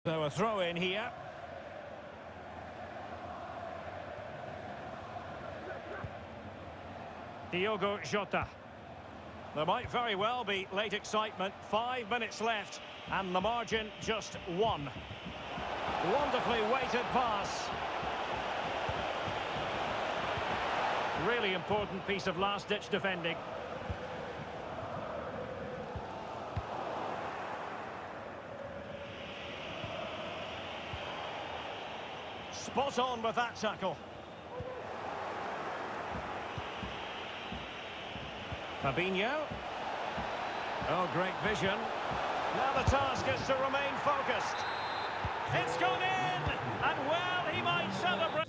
So a throw in here. Diogo Jota. There might very well be late excitement. 5 minutes left, and the margin just 1. Wonderfully weighted pass. Really important piece of last-ditch defending. Spot on with that tackle. Fabinho. Oh, great vision. Now the task is to remain focused. It's gone in, and well, he might celebrate.